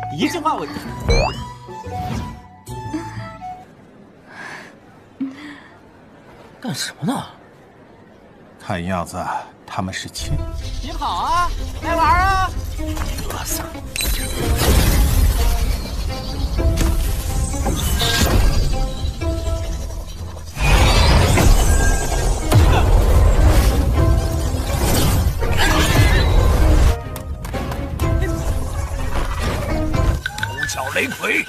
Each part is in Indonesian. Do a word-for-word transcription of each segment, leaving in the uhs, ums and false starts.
一句话我。干什么呢？ 看样子他们是亲。 别跑啊！来玩啊！ 嘚瑟！五角雷葵。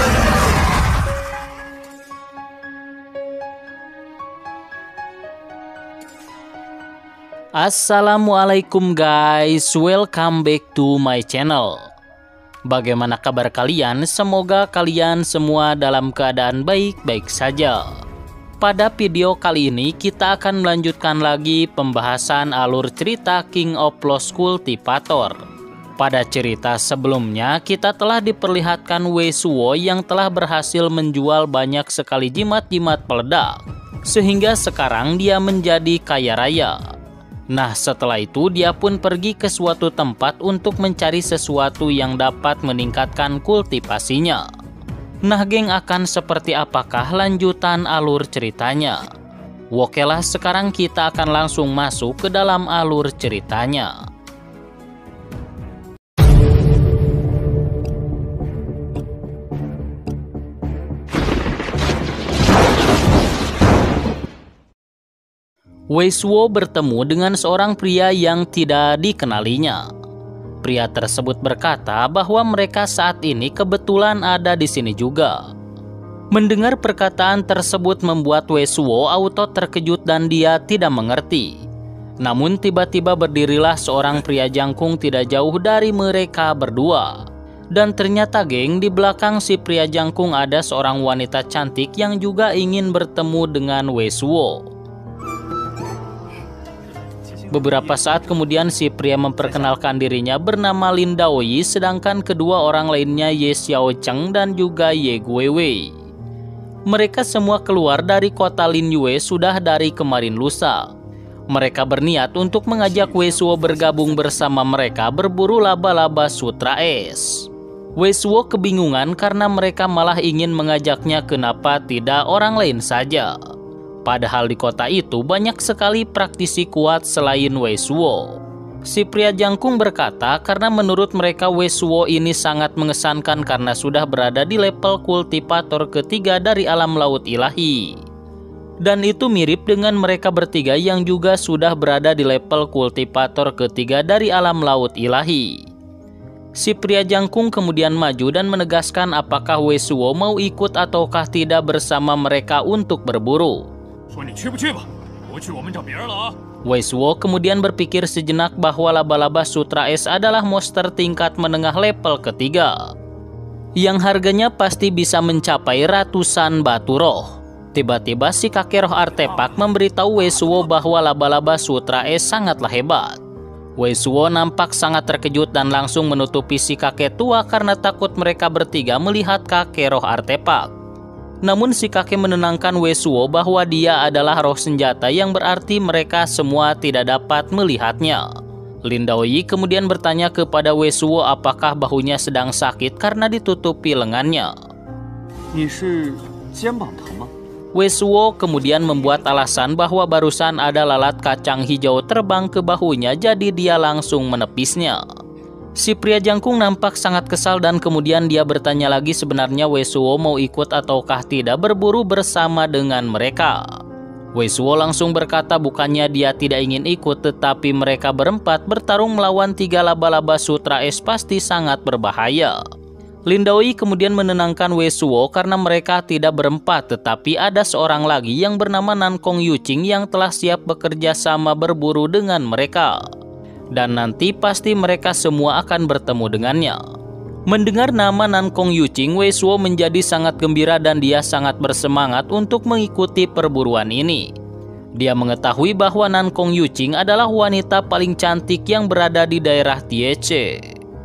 Assalamualaikum guys, welcome back to my channel. Bagaimana kabar kalian? Semoga kalian semua dalam keadaan baik-baik saja. Pada video kali ini kita akan melanjutkan lagi pembahasan alur cerita King of Lost Cultivator. Pada cerita sebelumnya kita telah diperlihatkan Wei Suo yang telah berhasil menjual banyak sekali jimat-jimat peledak, sehingga sekarang dia menjadi kaya raya. Nah, setelah itu dia pun pergi ke suatu tempat untuk mencari sesuatu yang dapat meningkatkan kultivasinya. Nah, geng, akan seperti apakah lanjutan alur ceritanya? Okelah, sekarang kita akan langsung masuk ke dalam alur ceritanya. Wei Suo bertemu dengan seorang pria yang tidak dikenalinya. Pria tersebut berkata bahwa mereka saat ini kebetulan ada di sini juga. Mendengar perkataan tersebut membuat Wei Suo auto terkejut dan dia tidak mengerti. Namun tiba-tiba berdirilah seorang pria jangkung tidak jauh dari mereka berdua. Dan ternyata geng, di belakang si pria jangkung ada seorang wanita cantik yang juga ingin bertemu dengan Wei Suo. Beberapa saat kemudian si pria memperkenalkan dirinya bernama Lin Daoyi, sedangkan kedua orang lainnya Ye Xiao Cheng dan juga Ye Guiwei. Mereka semua keluar dari kota Lin Yue sudah dari kemarin lusa. Mereka berniat untuk mengajak Wei Suo bergabung bersama mereka berburu laba-laba sutra es. Wei Suo kebingungan karena mereka malah ingin mengajaknya, kenapa tidak orang lain saja. Padahal di kota itu banyak sekali praktisi kuat selain Wei Suo. Si pria jangkung berkata karena menurut mereka Wei Suo ini sangat mengesankan karena sudah berada di level kultivator ketiga dari alam laut ilahi. Dan itu mirip dengan mereka bertiga yang juga sudah berada di level kultivator ketiga dari alam laut ilahi. Si pria jangkung kemudian maju dan menegaskan apakah Wei Suo mau ikut ataukah tidak bersama mereka untuk berburu. Wei Suo kemudian berpikir sejenak bahwa laba-laba sutra es adalah monster tingkat menengah level ketiga yang harganya pasti bisa mencapai ratusan batu roh. Tiba-tiba si kakek roh artefak memberitahu Wei Suo bahwa laba-laba sutra es sangatlah hebat. Wei Suo nampak sangat terkejut dan langsung menutupi si kakek tua karena takut mereka bertiga melihat kakek roh artefak. Namun si kakek menenangkan Wei Suo bahwa dia adalah roh senjata yang berarti mereka semua tidak dapat melihatnya. Lin Daoyi kemudian bertanya kepada Wei Suo apakah bahunya sedang sakit karena ditutupi lengannya. Wei Suo kemudian membuat alasan bahwa barusan ada lalat kacang hijau terbang ke bahunya, jadi dia langsung menepisnya. Si pria jangkung nampak sangat kesal dan kemudian dia bertanya lagi sebenarnya Wei Suo mau ikut ataukah tidak berburu bersama dengan mereka. Wei Suo langsung berkata bukannya dia tidak ingin ikut, tetapi mereka berempat bertarung melawan tiga laba-laba sutra es pasti sangat berbahaya. Lin Daoyi kemudian menenangkan Wei Suo karena mereka tidak berempat, tetapi ada seorang lagi yang bernama Nankong Yuqing yang telah siap bekerja sama berburu dengan mereka. Dan nanti pasti mereka semua akan bertemu dengannya. Mendengar nama Nankong Yuqing, Wei Suo menjadi sangat gembira dan dia sangat bersemangat untuk mengikuti perburuan ini. Dia mengetahui bahwa Nankong Yuqing adalah wanita paling cantik yang berada di daerah Tiece.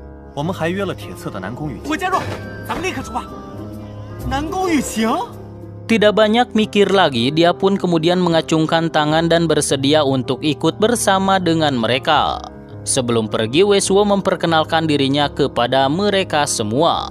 Tidak banyak mikir lagi, dia pun kemudian mengacungkan tangan dan bersedia untuk ikut bersama dengan mereka. Sebelum pergi, Wei Suo memperkenalkan dirinya kepada mereka semua.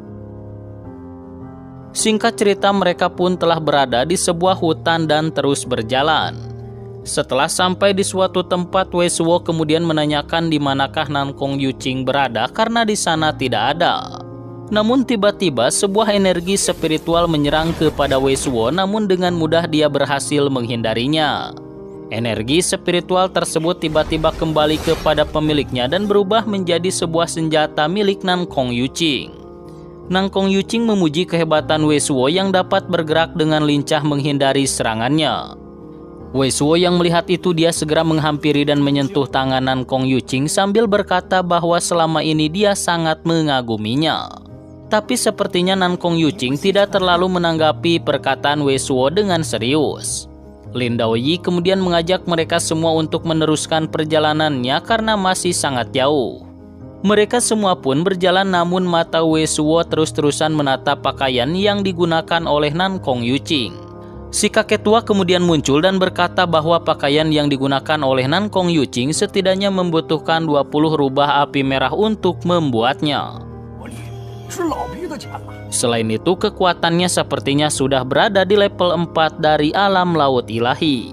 Singkat cerita, mereka pun telah berada di sebuah hutan dan terus berjalan. Setelah sampai di suatu tempat, Wei Suo kemudian menanyakan di manakah Nankong Yuqing berada karena di sana tidak ada. Namun tiba-tiba sebuah energi spiritual menyerang kepada Wei Suo, namun dengan mudah dia berhasil menghindarinya. Energi spiritual tersebut tiba-tiba kembali kepada pemiliknya dan berubah menjadi sebuah senjata milik Nankong Yuqing. Nankong Yuqing memuji kehebatan Wei Suo yang dapat bergerak dengan lincah menghindari serangannya. Wei Suo yang melihat itu, dia segera menghampiri dan menyentuh tangan Nankong Yuqing sambil berkata bahwa selama ini dia sangat mengaguminya. Tapi sepertinya Nankong Yuqing tidak terlalu menanggapi perkataan Wei Suo dengan serius. Lin Daoyi kemudian mengajak mereka semua untuk meneruskan perjalanannya karena masih sangat jauh. Mereka semua pun berjalan, namun mata Wei Suo terus-terusan menatap pakaian yang digunakan oleh Nankong Yuqing. Si kakek tua kemudian muncul dan berkata bahwa pakaian yang digunakan oleh Nankong Yuqing setidaknya membutuhkan dua puluh rubah api merah untuk membuatnya. Selain itu, kekuatannya sepertinya sudah berada di level empat dari alam laut ilahi.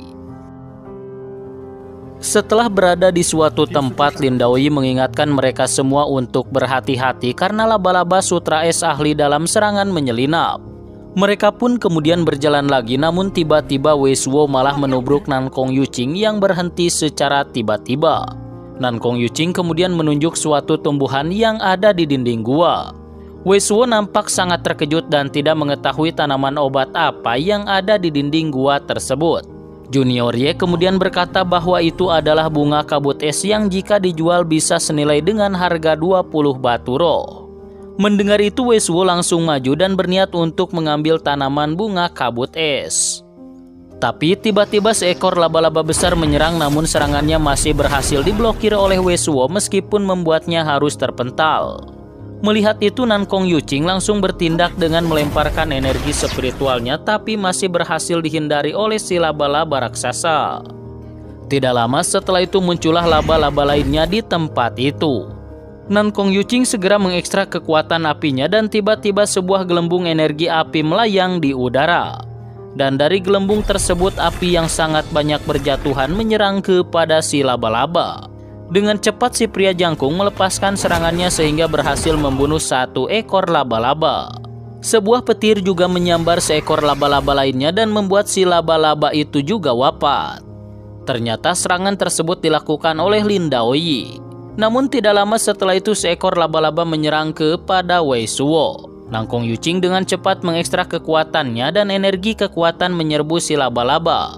Setelah berada di suatu tempat, Lin Daoyi mengingatkan mereka semua untuk berhati-hati karena laba-laba sutra es ahli dalam serangan menyelinap. Mereka pun kemudian berjalan lagi, namun tiba-tiba Wei Suo malah menubruk Nankong Yuqing yang berhenti secara tiba-tiba. Nankong Yuqing kemudian menunjuk suatu tumbuhan yang ada di dinding gua. Wei Suo nampak sangat terkejut dan tidak mengetahui tanaman obat apa yang ada di dinding gua tersebut. Junior Ye kemudian berkata bahwa itu adalah bunga kabut es yang jika dijual bisa senilai dengan harga dua puluh batu roh. Mendengar itu, Wei Suo langsung maju dan berniat untuk mengambil tanaman bunga kabut es. Tapi tiba-tiba seekor laba-laba besar menyerang, namun serangannya masih berhasil diblokir oleh Wei Suo meskipun membuatnya harus terpental. Melihat itu, Nankong Yuqing langsung bertindak dengan melemparkan energi spiritualnya, tapi masih berhasil dihindari oleh si laba-laba raksasa. Tidak lama setelah itu muncullah laba-laba lainnya di tempat itu. Nankong Yuqing segera mengekstrak kekuatan apinya dan tiba-tiba sebuah gelembung energi api melayang di udara. Dan dari gelembung tersebut api yang sangat banyak berjatuhan menyerang kepada si laba-laba. Dengan cepat si pria jangkung melepaskan serangannya sehingga berhasil membunuh satu ekor laba-laba. Sebuah petir juga menyambar seekor laba-laba lainnya dan membuat si laba-laba itu juga wafat. Ternyata serangan tersebut dilakukan oleh Lin Daoyi. Namun tidak lama setelah itu seekor laba-laba menyerang kepada Wei Suo. Nankong Yuqing dengan cepat mengekstrak kekuatannya dan energi kekuatan menyerbu si laba-laba.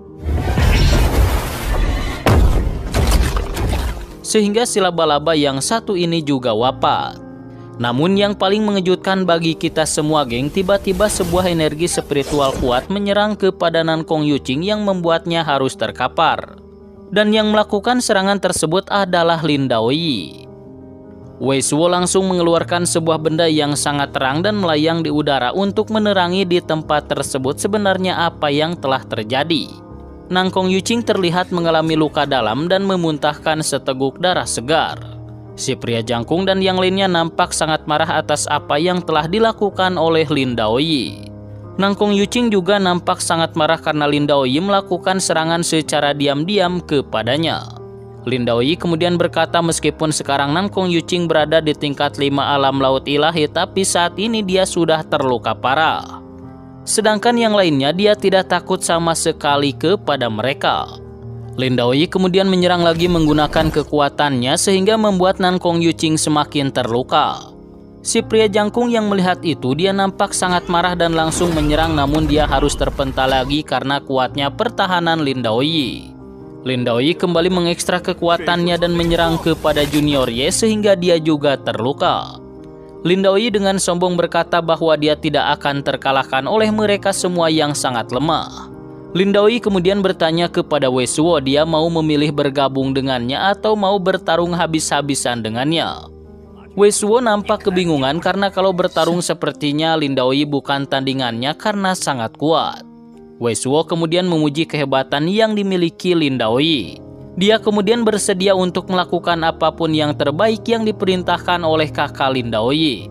Sehingga si laba-laba yang satu ini juga wafat. Namun yang paling mengejutkan bagi kita semua, geng, tiba-tiba sebuah energi spiritual kuat menyerang kepada Nankong Yuqing yang membuatnya harus terkapar. Dan yang melakukan serangan tersebut adalah Lin Daoyi. Wei Suo langsung mengeluarkan sebuah benda yang sangat terang dan melayang di udara untuk menerangi di tempat tersebut sebenarnya apa yang telah terjadi. Nankong Yuqing terlihat mengalami luka dalam dan memuntahkan seteguk darah segar. Si pria jangkung dan yang lainnya nampak sangat marah atas apa yang telah dilakukan oleh Lin Daoyi. Nankong Yuqing juga nampak sangat marah karena Lin Daoyi melakukan serangan secara diam-diam kepadanya. Lin Daoyi kemudian berkata meskipun sekarang Nankong Yuqing berada di tingkat lima alam laut ilahi, tapi saat ini dia sudah terluka parah. Sedangkan yang lainnya dia tidak takut sama sekali kepada mereka. Lin Daoyi kemudian menyerang lagi menggunakan kekuatannya sehingga membuat Nankong Yuqing semakin terluka. Si pria jangkung yang melihat itu, dia nampak sangat marah dan langsung menyerang, namun dia harus terpental lagi karena kuatnya pertahanan Lin Daoyi. Lin Daoyi kembali mengekstrak kekuatannya dan menyerang kepada Junior Ye sehingga dia juga terluka. Lin Daoyi dengan sombong berkata bahwa dia tidak akan terkalahkan oleh mereka semua yang sangat lemah. Lin Daoyi kemudian bertanya kepada Wei Suo dia mau memilih bergabung dengannya atau mau bertarung habis-habisan dengannya. Wei Suo nampak kebingungan karena kalau bertarung sepertinya Lin Daoyi bukan tandingannya karena sangat kuat. Wei Suo kemudian memuji kehebatan yang dimiliki Lin Daoyi. Dia kemudian bersedia untuk melakukan apapun yang terbaik yang diperintahkan oleh kakak Lin Daoyi.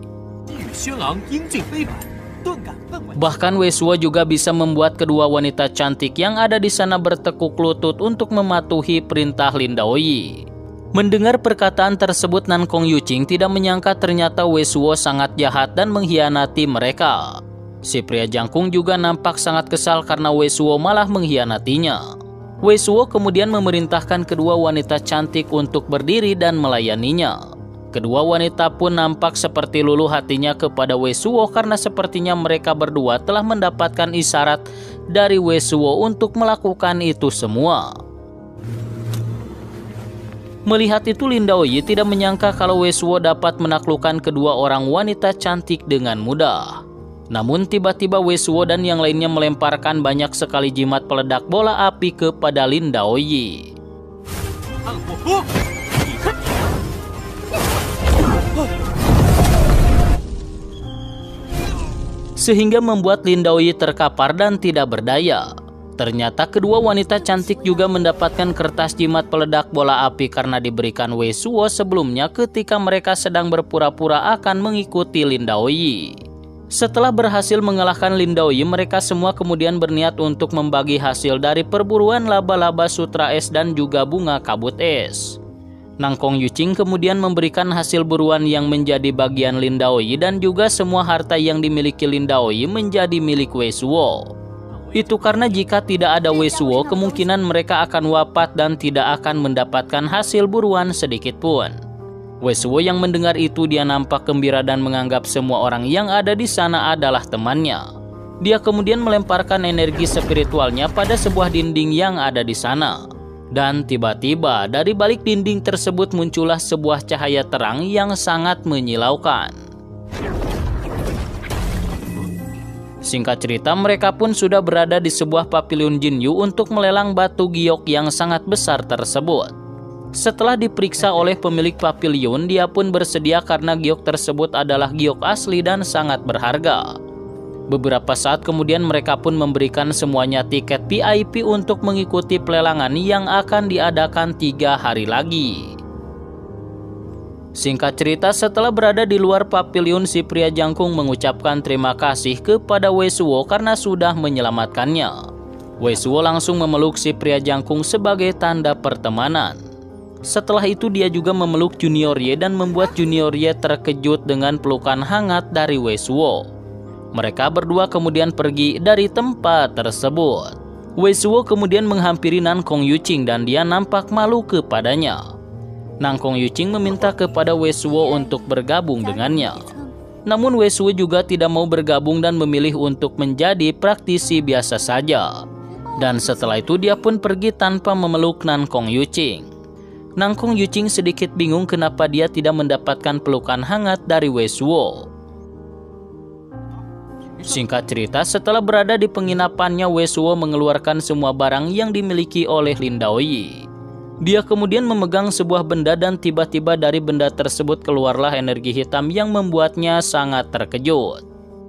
Bahkan Wei Suo juga bisa membuat kedua wanita cantik yang ada di sana bertekuk lutut untuk mematuhi perintah Lin Daoyi. Mendengar perkataan tersebut, Nan Kong Yuqing tidak menyangka ternyata Wei Suo sangat jahat dan mengkhianati mereka. Si pria jangkung juga nampak sangat kesal karena Wei Suo malah mengkhianatinya. Wei Suo kemudian memerintahkan kedua wanita cantik untuk berdiri dan melayaninya. Kedua wanita pun nampak seperti luluh hatinya kepada Wei Suo karena sepertinya mereka berdua telah mendapatkan isyarat dari Wei Suo untuk melakukan itu semua. Melihat itu, Lin Daoyi tidak menyangka kalau Wei Suo dapat menaklukkan kedua orang wanita cantik dengan mudah. Namun tiba-tiba Wei Suo dan yang lainnya melemparkan banyak sekali jimat peledak bola api kepada Lin Daoyi. Sehingga membuat Lin Daoyi terkapar dan tidak berdaya. Ternyata kedua wanita cantik juga mendapatkan kertas jimat peledak bola api karena diberikan Wei Suo sebelumnya ketika mereka sedang berpura-pura akan mengikuti Lin Daoyi. Setelah berhasil mengalahkan Lin Daoyi, mereka semua kemudian berniat untuk membagi hasil dari perburuan laba-laba sutra es dan juga bunga kabut es. Nan Kong Yuqing kemudian memberikan hasil buruan yang menjadi bagian Lin Daoyi dan juga semua harta yang dimiliki Lin Daoyi menjadi milik Wei Suo. Itu karena jika tidak ada Wei Suo, kemungkinan mereka akan wafat dan tidak akan mendapatkan hasil buruan sedikit pun. Wei Suo yang mendengar itu, dia nampak gembira dan menganggap semua orang yang ada di sana adalah temannya. Dia kemudian melemparkan energi spiritualnya pada sebuah dinding yang ada di sana. Dan tiba-tiba dari balik dinding tersebut muncullah sebuah cahaya terang yang sangat menyilaukan. Singkat cerita, mereka pun sudah berada di sebuah pavilion Jinyu untuk melelang batu giok yang sangat besar tersebut. Setelah diperiksa oleh pemilik pavilion, dia pun bersedia karena giok tersebut adalah giok asli dan sangat berharga. Beberapa saat kemudian mereka pun memberikan semuanya tiket V I P untuk mengikuti pelelangan yang akan diadakan tiga hari lagi. Singkat cerita, setelah berada di luar pavilion, si pria jangkung mengucapkan terima kasih kepada Wei Suo karena sudah menyelamatkannya. Wei Suo langsung memeluk si pria jangkung sebagai tanda pertemanan. Setelah itu dia juga memeluk Junior Ye dan membuat Junior Ye terkejut dengan pelukan hangat dari Wei Suo. Mereka berdua kemudian pergi dari tempat tersebut. Wei Suo kemudian menghampiri Nan Kong Yuqing dan dia nampak malu kepadanya. Nan Kong Yuqing meminta kepada Wei Suo untuk bergabung dengannya. Namun Wei Suo juga tidak mau bergabung dan memilih untuk menjadi praktisi biasa saja. Dan setelah itu dia pun pergi tanpa memeluk Nan Kong Yuqing. Nan Kong Yuqing sedikit bingung kenapa dia tidak mendapatkan pelukan hangat dari Wei Suo. Singkat cerita, setelah berada di penginapannya, Wei Suo mengeluarkan semua barang yang dimiliki oleh Lin Daoyi. Dia kemudian memegang sebuah benda dan tiba-tiba dari benda tersebut keluarlah energi hitam yang membuatnya sangat terkejut.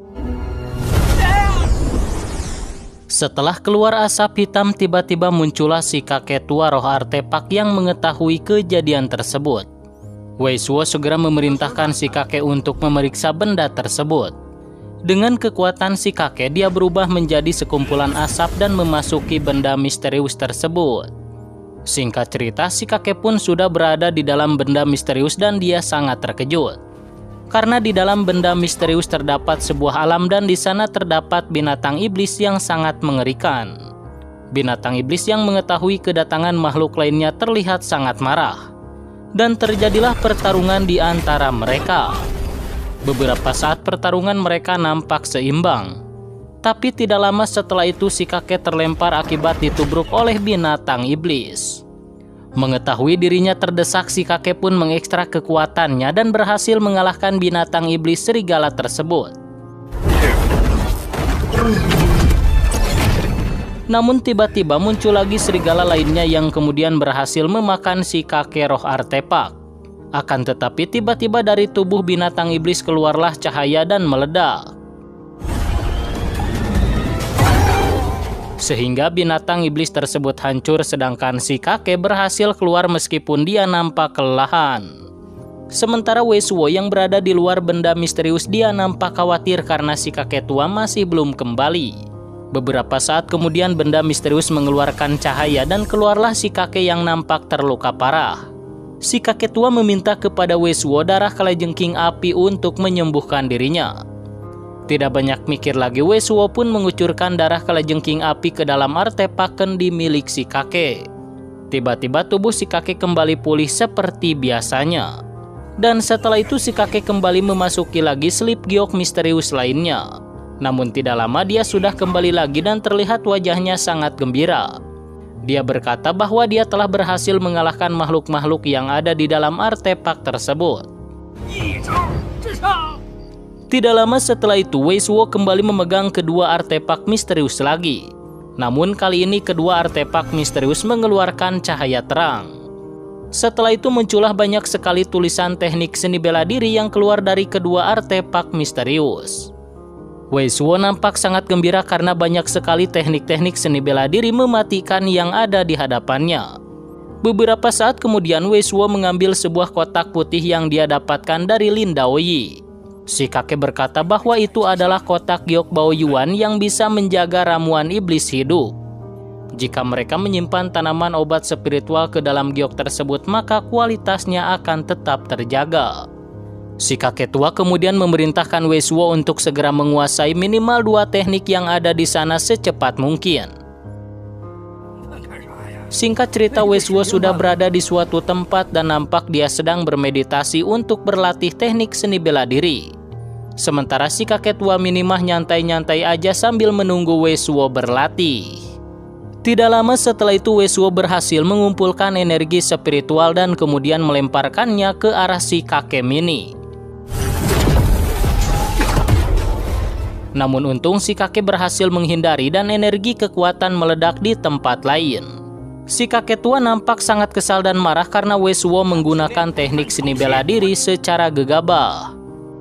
Setelah keluar asap hitam, tiba-tiba muncullah si kakek tua roh artefak yang mengetahui kejadian tersebut. Wei Suo segera memerintahkan si kakek untuk memeriksa benda tersebut. Dengan kekuatan si kakek, dia berubah menjadi sekumpulan asap dan memasuki benda misterius tersebut. Singkat cerita, si kakek pun sudah berada di dalam benda misterius dan dia sangat terkejut. Karena di dalam benda misterius terdapat sebuah alam dan di sana terdapat binatang iblis yang sangat mengerikan. Binatang iblis yang mengetahui kedatangan makhluk lainnya terlihat sangat marah. Dan terjadilah pertarungan di antara mereka. Beberapa saat pertarungan mereka nampak seimbang. Tapi tidak lama setelah itu si kakek terlempar akibat ditubruk oleh binatang iblis. Mengetahui dirinya terdesak, si kakek pun mengekstrak kekuatannya dan berhasil mengalahkan binatang iblis serigala tersebut. Namun tiba-tiba muncul lagi serigala lainnya yang kemudian berhasil memakan si kakek roh artefak. Akan tetapi tiba-tiba dari tubuh binatang iblis keluarlah cahaya dan meledak. sehingga binatang iblis tersebut hancur sedangkan si kakek berhasil keluar meskipun dia nampak kelelahan. Sementara Weisuo yang berada di luar benda misterius, dia nampak khawatir karena si kakek tua masih belum kembali. Beberapa saat kemudian benda misterius mengeluarkan cahaya dan keluarlah si kakek yang nampak terluka parah. Si kakek tua meminta kepada Weisuo darah kalajengking api untuk menyembuhkan dirinya. Tidak banyak mikir lagi, Weisuo pun mengucurkan darah kalajengking api ke dalam artefak kendi milik si kakek. Tiba-tiba tubuh si kakek kembali pulih seperti biasanya. Dan setelah itu si kakek kembali memasuki lagi slip giok misterius lainnya. Namun tidak lama dia sudah kembali lagi dan terlihat wajahnya sangat gembira. Dia berkata bahwa dia telah berhasil mengalahkan makhluk-makhluk yang ada di dalam artefak tersebut. Tidak lama setelah itu, Weisuo kembali memegang kedua artefak misterius lagi. Namun kali ini kedua artefak misterius mengeluarkan cahaya terang. Setelah itu muncullah banyak sekali tulisan teknik seni bela diri yang keluar dari kedua artefak misterius. Weisuo nampak sangat gembira karena banyak sekali teknik-teknik seni bela diri mematikan yang ada di hadapannya. Beberapa saat kemudian Weisuo mengambil sebuah kotak putih yang dia dapatkan dari Lin Daoyi. Si kakek berkata bahwa itu adalah kotak giok Bao Yuan yang bisa menjaga ramuan iblis hidup. Jika mereka menyimpan tanaman obat spiritual ke dalam giok tersebut, maka kualitasnya akan tetap terjaga. Si kakek tua kemudian memerintahkan Weisuo untuk segera menguasai minimal dua teknik yang ada di sana secepat mungkin. Singkat cerita, Weisuo sudah berada di suatu tempat dan nampak dia sedang bermeditasi untuk berlatih teknik seni bela diri. Sementara si kakek tua minimah nyantai-nyantai aja sambil menunggu Weisuo berlatih. Tidak lama setelah itu Weisuo berhasil mengumpulkan energi spiritual dan kemudian melemparkannya ke arah si kakek mini. Namun untung si kakek berhasil menghindari dan energi kekuatan meledak di tempat lain. Si kakek tua nampak sangat kesal dan marah karena Weisuo menggunakan teknik seni bela diri secara gegabah.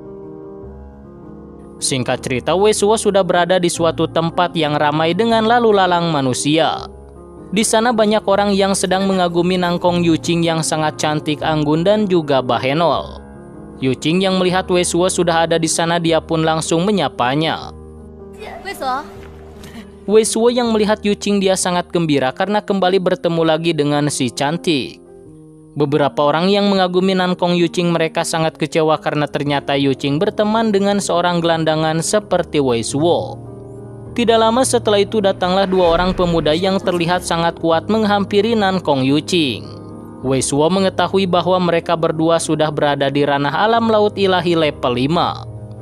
Singkat cerita, Weisuo sudah berada di suatu tempat yang ramai dengan lalu lalang manusia. Di sana banyak orang yang sedang mengagumi Nangkong Yuqing yang sangat cantik, anggun dan juga bahenol. Yuqing yang melihat Weisuo sudah ada di sana, dia pun langsung menyapanya. Weisuo. Weisuo yang melihat Yuqing, dia sangat gembira karena kembali bertemu lagi dengan si cantik. Beberapa orang yang mengagumi Nangkong Yuqing mereka sangat kecewa karena ternyata Yuqing berteman dengan seorang gelandangan seperti Weisuo. Tidak lama setelah itu datanglah dua orang pemuda yang terlihat sangat kuat menghampiri Nangkong Yuqing. Weisuo mengetahui bahwa mereka berdua sudah berada di ranah alam laut ilahi level lima.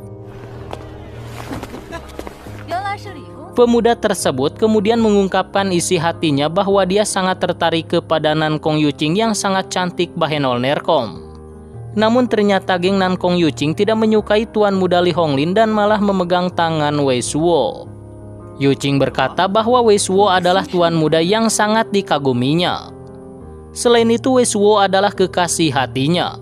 Pemuda tersebut kemudian mengungkapkan isi hatinya bahwa dia sangat tertarik kepada Nangkong Yuqing yang sangat cantik bahenol nerkom. Namun ternyata geng Nangkong Yuqing tidak menyukai tuan muda Li Honglin dan malah memegang tangan Weisuo. Yuqing berkata bahwa Weisuo adalah tuan muda yang sangat dikaguminya. Selain itu Weisuo adalah kekasih hatinya.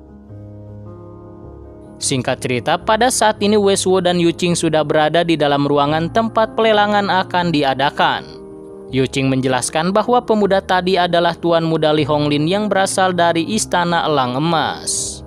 Singkat cerita, pada saat ini Weisuo dan Yuqing sudah berada di dalam ruangan tempat pelelangan akan diadakan. Yuqing menjelaskan bahwa pemuda tadi adalah tuan muda Li Honglin yang berasal dari Istana Elang Emas.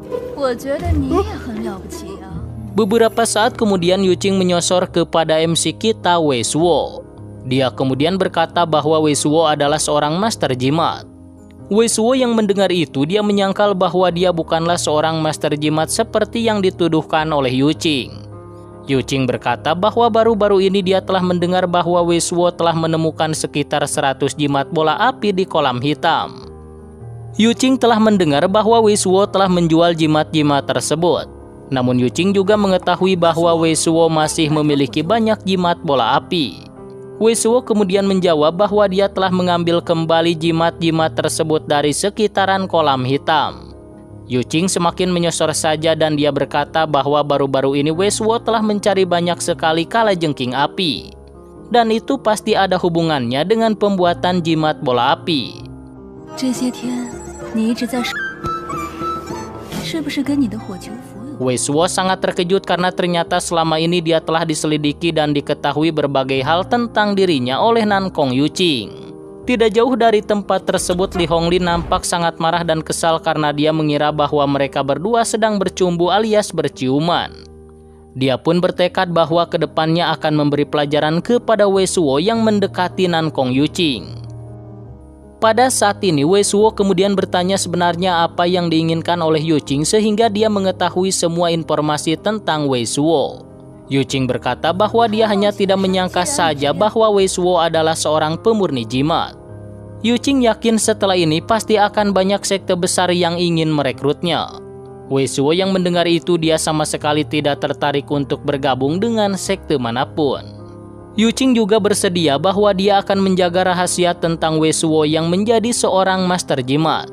Beberapa saat kemudian Yuqing menyosor kepada M C kita Weisuo. Dia kemudian berkata bahwa Weisuo adalah seorang master jimat. Weisuo yang mendengar itu, dia menyangkal bahwa dia bukanlah seorang master jimat seperti yang dituduhkan oleh Yuqing. Yuqing berkata bahwa baru-baru ini dia telah mendengar bahwa Weisuo telah menemukan sekitar seratus jimat bola api di kolam hitam. Yuqing telah mendengar bahwa Weisuo telah menjual jimat-jimat tersebut. Namun Yuqing juga mengetahui bahwa Weisuo masih memiliki banyak jimat bola api. Weisuo kemudian menjawab bahwa dia telah mengambil kembali jimat-jimat tersebut dari sekitaran kolam hitam. Yuqing semakin menyosor saja dan dia berkata bahwa baru-baru ini Weisuo telah mencari banyak sekali kalajengking api. Dan itu pasti ada hubungannya dengan pembuatan jimat bola api. Wei Suo sangat terkejut karena ternyata selama ini dia telah diselidiki dan diketahui berbagai hal tentang dirinya oleh Nankong Yuqing. Tidak jauh dari tempat tersebut, Li Honglin nampak sangat marah dan kesal karena dia mengira bahwa mereka berdua sedang bercumbu alias berciuman. Dia pun bertekad bahwa kedepannya akan memberi pelajaran kepada Wei Suo yang mendekati Nankong Yuqing. Pada saat ini, Wei Suo kemudian bertanya sebenarnya apa yang diinginkan oleh Yuqing sehingga dia mengetahui semua informasi tentang Wei Suo. Yuqing berkata bahwa dia hanya tidak menyangka saja bahwa Wei Suo adalah seorang pemurni jimat. Yuqing yakin setelah ini pasti akan banyak sekte besar yang ingin merekrutnya. Wei Suo yang mendengar itu dia sama sekali tidak tertarik untuk bergabung dengan sekte manapun. Yuqing juga bersedia bahwa dia akan menjaga rahasia tentang Wei Suo yang menjadi seorang master jimat.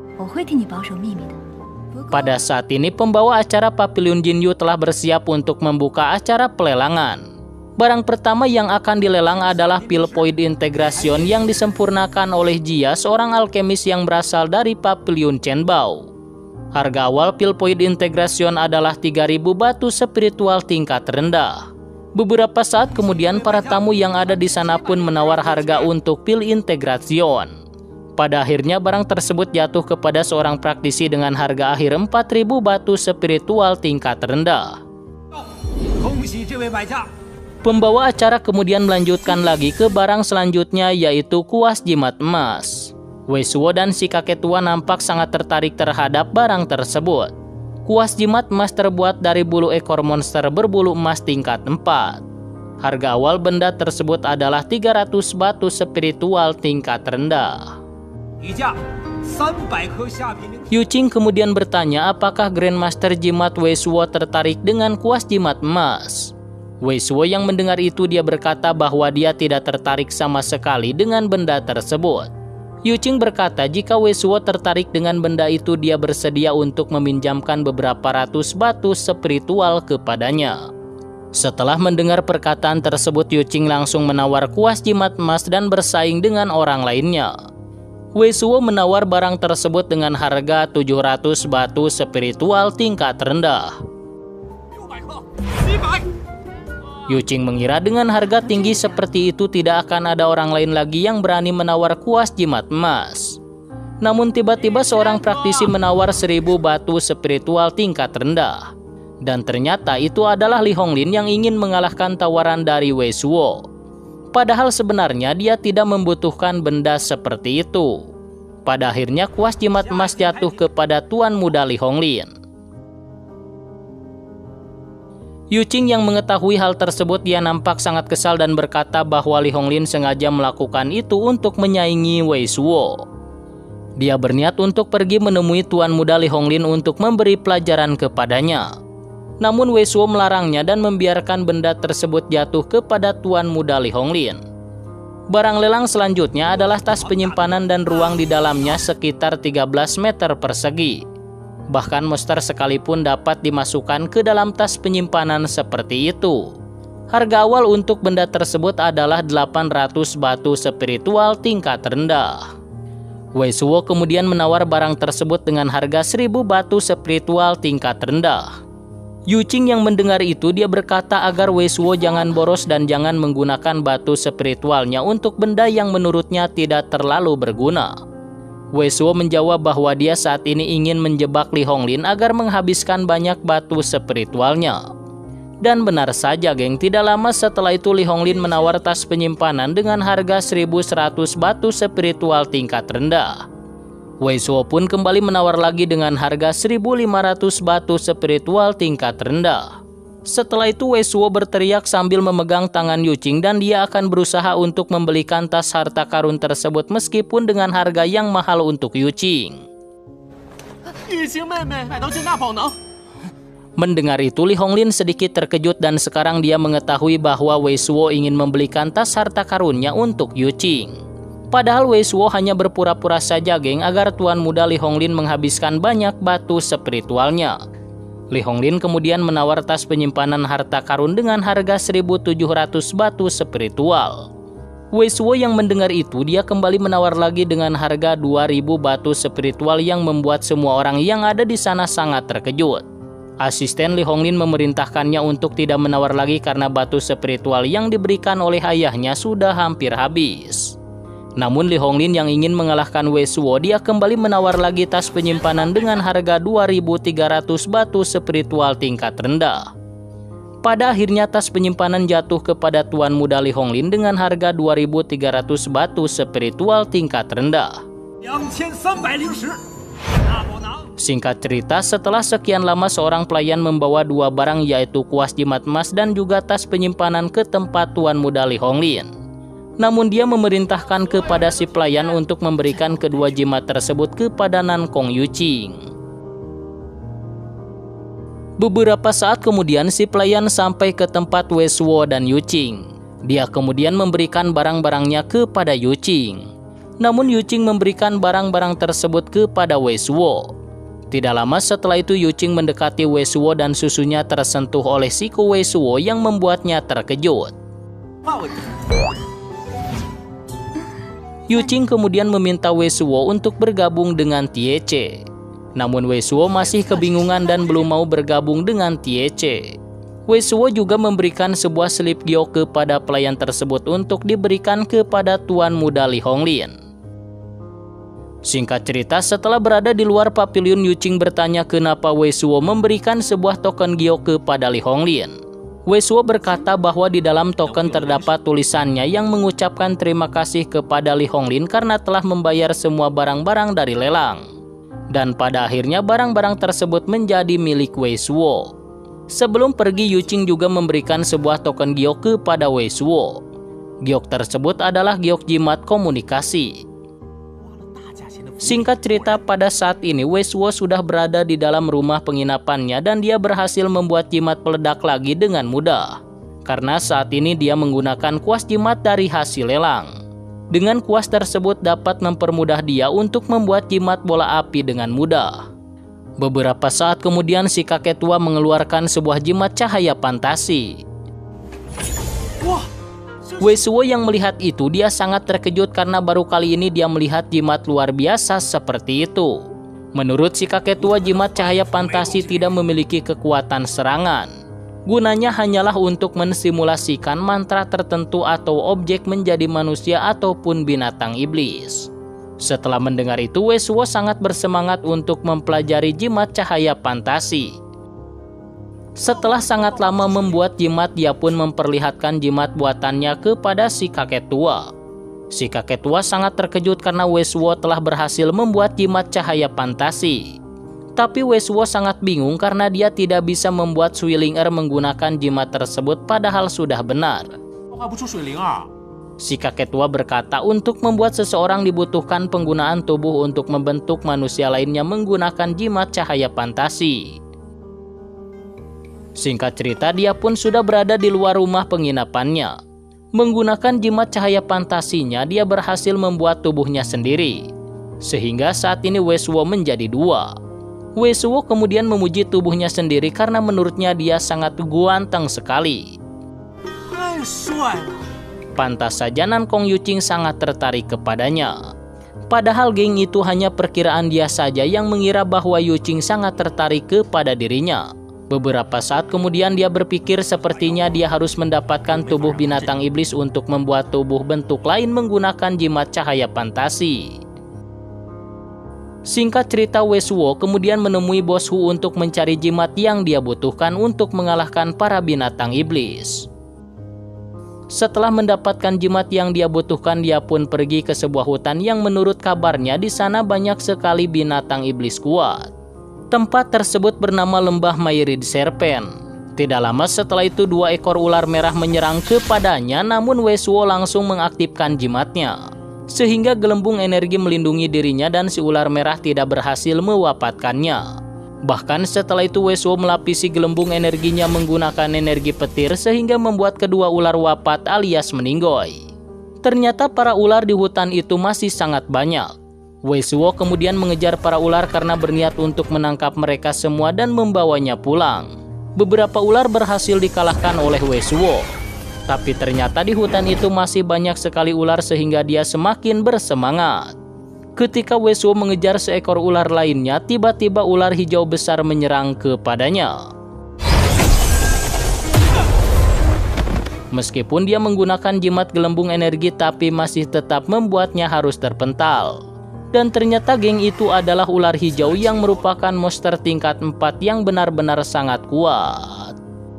Pada saat ini, pembawa acara Pavilion Jinyu telah bersiap untuk membuka acara pelelangan. Barang pertama yang akan dilelang adalah pil point integration yang disempurnakan oleh Jia, seorang alkemis yang berasal dari Pavilion Chenbao. Harga awal pil point integration adalah tiga ribu batu spiritual tingkat rendah. Beberapa saat kemudian, para tamu yang ada di sana pun menawar harga untuk pil integration. Pada akhirnya barang tersebut jatuh kepada seorang praktisi dengan harga akhir empat ribu batu spiritual tingkat rendah. Pembawa acara kemudian melanjutkan lagi ke barang selanjutnya, yaitu kuas jimat emas. Wei Suo dan si kakek tua nampak sangat tertarik terhadap barang tersebut. Kuas jimat emas terbuat dari bulu ekor monster berbulu emas tingkat empat. Harga awal benda tersebut adalah tiga ratus batu spiritual tingkat rendah. Yuqing kemudian bertanya apakah Grandmaster Jimat Wei Suo tertarik dengan kuas jimat emas. Wei Suo yang mendengar itu dia berkata bahwa dia tidak tertarik sama sekali dengan benda tersebut. Yuqing berkata jika Wei Suo tertarik dengan benda itu dia bersedia untuk meminjamkan beberapa ratus batu spiritual kepadanya. Setelah mendengar perkataan tersebut, Yuqing langsung menawar kuas jimat emas dan bersaing dengan orang lainnya. Wei Suo menawar barang tersebut dengan harga tujuh ratus batu spiritual tingkat rendah. Yuqing mengira dengan harga tinggi seperti itu tidak akan ada orang lain lagi yang berani menawar kuas jimat emas. Namun tiba-tiba seorang praktisi menawar seribu batu spiritual tingkat rendah. Dan ternyata itu adalah Li Honglin yang ingin mengalahkan tawaran dari Wei Suo. Padahal sebenarnya dia tidak membutuhkan benda seperti itu. Pada akhirnya kuas jimat emas jatuh kepada tuan muda Li Honglin. Yuqing yang mengetahui hal tersebut dia nampak sangat kesal dan berkata bahwa Li Honglin sengaja melakukan itu untuk menyaingi Wei Suo. Dia berniat untuk pergi menemui tuan muda Li Honglin untuk memberi pelajaran kepadanya. Namun Wei Suo melarangnya dan membiarkan benda tersebut jatuh kepada tuan muda Li Honglin. Barang lelang selanjutnya adalah tas penyimpanan dan ruang di dalamnya sekitar tiga belas meter persegi. Bahkan monster sekalipun dapat dimasukkan ke dalam tas penyimpanan seperti itu. Harga awal untuk benda tersebut adalah delapan ratus batu spiritual tingkat rendah. Wei Suo kemudian menawar barang tersebut dengan harga seribu batu spiritual tingkat rendah. Yuqing yang mendengar itu dia berkata agar Wei Suo jangan boros dan jangan menggunakan batu spiritualnya untuk benda yang menurutnya tidak terlalu berguna. Wei Suo menjawab bahwa dia saat ini ingin menjebak Li Honglin agar menghabiskan banyak batu spiritualnya. Dan benar saja geng, tidak lama setelah itu Li Honglin menawar tas penyimpanan dengan harga seribu seratus batu spiritual tingkat rendah. Wei Suo pun kembali menawar lagi dengan harga seribu lima ratus batu spiritual tingkat rendah. Setelah itu Wei Suo berteriak sambil memegang tangan Yuqing dan dia akan berusaha untuk membelikan tas harta karun tersebut meskipun dengan harga yang mahal untuk Yuqing. Mendengar itu Li Honglin sedikit terkejut dan sekarang dia mengetahui bahwa Wei Suo ingin membelikan tas harta karunnya untuk Yuqing. Padahal Wei Suo hanya berpura-pura saja geng agar tuan muda Li Honglin menghabiskan banyak batu spiritualnya. Li Honglin kemudian menawar tas penyimpanan harta karun dengan harga seribu tujuh ratus batu spiritual. Wei Suo yang mendengar itu dia kembali menawar lagi dengan harga dua ribu batu spiritual yang membuat semua orang yang ada di sana sangat terkejut. Asisten Li Honglin memerintahkannya untuk tidak menawar lagi karena batu spiritual yang diberikan oleh ayahnya sudah hampir habis. Namun Li Honglin yang ingin mengalahkan Wei Suo, dia kembali menawar lagi tas penyimpanan dengan harga dua ribu tiga ratus batu spiritual tingkat rendah. Pada akhirnya tas penyimpanan jatuh kepada Tuan Muda Li Honglin dengan harga dua ribu tiga ratus batu spiritual tingkat rendah. Singkat cerita, setelah sekian lama seorang pelayan membawa dua barang yaitu kuas jimat emas dan juga tas penyimpanan ke tempat Tuan Muda Li Honglin. Namun dia memerintahkan kepada si pelayan untuk memberikan kedua jimat tersebut kepada Nankong Yuqing. Beberapa saat kemudian si pelayan sampai ke tempat Wei Suo dan Yuqing. Dia kemudian memberikan barang-barangnya kepada Yuqing. Namun Yuqing memberikan barang-barang tersebut kepada Wei Suo. Tidak lama setelah itu Yuqing mendekati Wei Suo dan susunya tersentuh oleh siku Wei Suo yang membuatnya terkejut. Yuqing kemudian meminta Wei Suo untuk bergabung dengan Tie Ce. Namun Wei Suo masih kebingungan dan belum mau bergabung dengan Tie Ce. Wei Suo juga memberikan sebuah selip giok kepada pelayan tersebut untuk diberikan kepada Tuan Muda Li Honglin. Singkat cerita, setelah berada di luar pavilion, Yuqing bertanya kenapa Wei Suo memberikan sebuah token giok kepada Li Honglin. Wei Suo berkata bahwa di dalam token terdapat tulisannya yang mengucapkan terima kasih kepada Li Honglin karena telah membayar semua barang-barang dari lelang. Dan pada akhirnya barang-barang tersebut menjadi milik Wei Suo. Sebelum pergi, Yuqing juga memberikan sebuah token giok kepada Wei Suo. Giok tersebut adalah giok jimat komunikasi. Singkat cerita, pada saat ini Wei Suo sudah berada di dalam rumah penginapannya dan dia berhasil membuat jimat peledak lagi dengan mudah. Karena saat ini dia menggunakan kuas jimat dari hasil lelang. Dengan kuas tersebut dapat mempermudah dia untuk membuat jimat bola api dengan mudah. Beberapa saat kemudian si kakek tua mengeluarkan sebuah jimat cahaya fantasi. Wei Suo yang melihat itu dia sangat terkejut karena baru kali ini dia melihat jimat luar biasa seperti itu. Menurut si kakek tua, jimat cahaya fantasi tidak memiliki kekuatan serangan. Gunanya hanyalah untuk mensimulasikan mantra tertentu atau objek menjadi manusia ataupun binatang iblis. Setelah mendengar itu, Wei Suo sangat bersemangat untuk mempelajari jimat cahaya fantasi. Setelah sangat lama membuat jimat, dia pun memperlihatkan jimat buatannya kepada si kakek tua. Si kakek tua sangat terkejut karena Wei Suo telah berhasil membuat jimat cahaya fantasi. Tapi Wei Suo sangat bingung karena dia tidak bisa membuat Suilinger menggunakan jimat tersebut padahal sudah benar. Si kakek tua berkata untuk membuat seseorang dibutuhkan penggunaan tubuh untuk membentuk manusia lainnya menggunakan jimat cahaya fantasi. Singkat cerita, dia pun sudah berada di luar rumah penginapannya. Menggunakan jimat cahaya fantasinya, dia berhasil membuat tubuhnya sendiri. Sehingga saat ini Wei Suo menjadi dua. Wei Suo kemudian memuji tubuhnya sendiri karena menurutnya dia sangat ganteng sekali. Pantas saja Nankong Yuqing sangat tertarik kepadanya. Padahal geng itu hanya perkiraan dia saja yang mengira bahwa Yuqing sangat tertarik kepada dirinya. Beberapa saat kemudian dia berpikir sepertinya dia harus mendapatkan tubuh binatang iblis untuk membuat tubuh bentuk lain menggunakan jimat cahaya fantasi. Singkat cerita, Wei Suo kemudian menemui Bos Hu untuk mencari jimat yang dia butuhkan untuk mengalahkan para binatang iblis. Setelah mendapatkan jimat yang dia butuhkan, dia pun pergi ke sebuah hutan yang menurut kabarnya di sana banyak sekali binatang iblis kuat. Tempat tersebut bernama Lembah Myrid Serpent. Tidak lama setelah itu dua ekor ular merah menyerang kepadanya, namun Wei Suo langsung mengaktifkan jimatnya. Sehingga gelembung energi melindungi dirinya dan si ular merah tidak berhasil mewafatkannya. Bahkan setelah itu Wei Suo melapisi gelembung energinya menggunakan energi petir sehingga membuat kedua ular wafat alias meninggoy. Ternyata para ular di hutan itu masih sangat banyak. Wei Suo kemudian mengejar para ular karena berniat untuk menangkap mereka semua dan membawanya pulang. Beberapa ular berhasil dikalahkan oleh Wei Suo. Tapi ternyata di hutan itu masih banyak sekali ular sehingga dia semakin bersemangat. Ketika Wesuo mengejar seekor ular lainnya, tiba-tiba ular hijau besar menyerang kepadanya. Meskipun dia menggunakan jimat gelembung energi, tapi masih tetap membuatnya harus terpental. Dan ternyata geng itu adalah ular hijau yang merupakan monster tingkat empat yang benar-benar sangat kuat.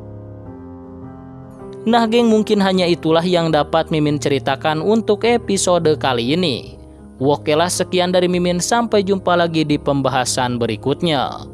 Nah geng, mungkin hanya itulah yang dapat Mimin ceritakan untuk episode kali ini. Oke lah, sekian dari Mimin, sampai jumpa lagi di pembahasan berikutnya.